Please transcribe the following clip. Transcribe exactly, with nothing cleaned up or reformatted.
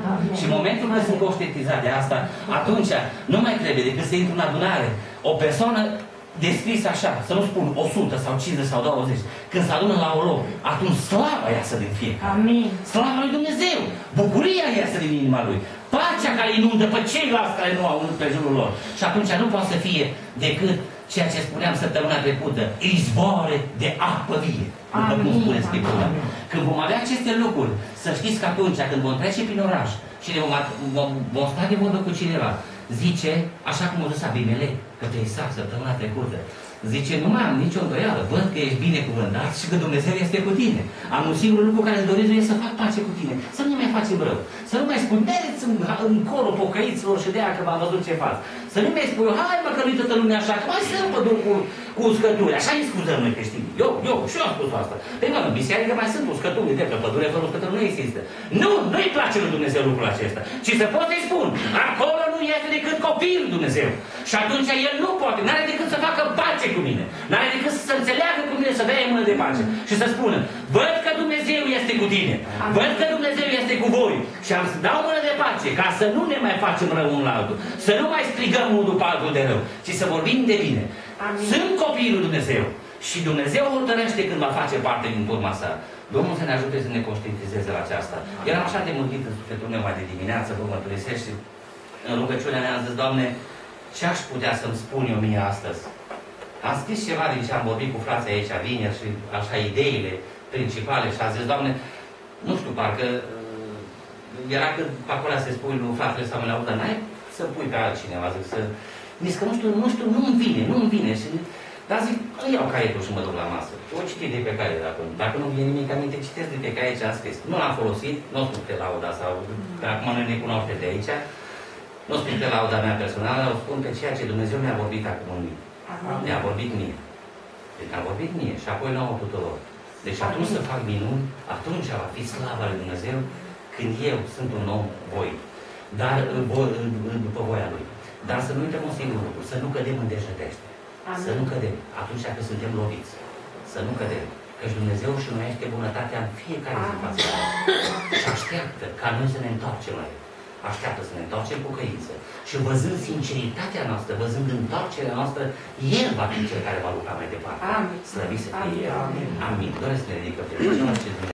Și în momentul când sunt conștientizat de asta, atunci nu mai trebuie decât să intru în adunare. O persoană descris așa, să nu spun o sută sau cincizeci sau douăzeci, când se adună la o loc, atunci slava iasă din fiecare. Amin. Slava lui Dumnezeu, bucuria iasă din inima lui, pacea care inundă pe ceilalți care nu au pe jurul lor. Și atunci nu poate să fie decât ceea ce spuneam săptămâna trecută, izvoare de apă vie. După cum spune Scriptura. Când vom avea aceste lucruri, să știți că atunci când vom trece prin oraș și ne vom, vom, vom sta de vorbă cu cineva, zice, așa cum a zis Abimelec către Isaac săptămâna trecută, zice, nu mai am nicio îndoială, văd că ești binecuvântat și că Dumnezeu este cu tine. Am un singur lucru care îți doresc e să fac pace cu tine, să nu mai facem rău, să nu mai spui, mereți în, în corul pocăiților și de aia că v-am văzut ce fac. Să nu mai spui, hai mă că nu-i toată lumea așa, că mai sunt pe drum cu, cu uscături, așa îi scuzăm noi creștini. Eu, eu, și eu am spus asta. Păi mă, în biserică mai sunt uscături, de pe pădure fără uscături nu există. Nu, nu-i place lui Dumnezeu lucrul acesta, ci să pot să-i spun, acolo nu este decât copilul Dumnezeu. Și atunci el nu poate, n-are decât să facă pace cu mine, n-are decât să se înțeleagă cu mine, să dea mână de pace și să spună, văd că Dumnezeu este cu tine, văd că Dumnezeu este cu voi și am să dau mână de pace ca să nu ne mai facem rău unul la altul, să nu mai strigăm unul după altul de rău, ci să vorbim de bine. Amin. Sunt copiii lui Dumnezeu și Dumnezeu hotărăște când va face parte din turma sa. Domnul să ne ajute să ne conștientizeze la aceasta. Eram așa de mântit în sufletul meu mai de dimineață, vă mărturisesc și în rugăciunea mea am zis, Doamne, ce aș putea să-mi spun eu mie astăzi? Am scris ceva din ce am vorbit cu frații aici, vineri, și așa ideile principale și am zis, Doamne, nu știu, parcă uh, era când pe acolo să spui lui fratele sau mă laudă, n-ai să pui pe altcineva, zic, să... Zic că nu știu, nu știu, nu-mi vine, nu-mi vine. Și... Dar zic, îi iau caietul și mă duc la masă. O citi de pe caiet dacă, dacă nu vine nimic aminte, citesc de pe caiet ce am scris. Nu l-am folosit, nu spun pe lauda sau... Că acum nu ne cunoaște de aici. Nu spun pe lauda mea personală, o spun pe ceea ce Dumnezeu mi-a vorbit acum în mine. Mi-a vorbit mie. Deci mi-a vorbit mie și apoi nouă tuturor. Deci atunci să fac minuni, atunci va fi slava lui Dumnezeu când eu sunt un om voi. Dar după voia Lui. Dar să nu uităm un singur lucru, să nu cădem în dejătește. Să nu cădem atunci când suntem loviți. Să nu cădem. Căci Dumnezeu și nuiește bunătatea în fiecare zi față de noi. Și așteaptă ca noi să ne întoarcem la El. Așteaptă să ne întoarcem cu căință. Și văzând sinceritatea noastră, văzând întoarcerea noastră, El va fi Cel care va lucra mai departe. Slăvit să fie El. Amin. Doresc să ne ridicăm.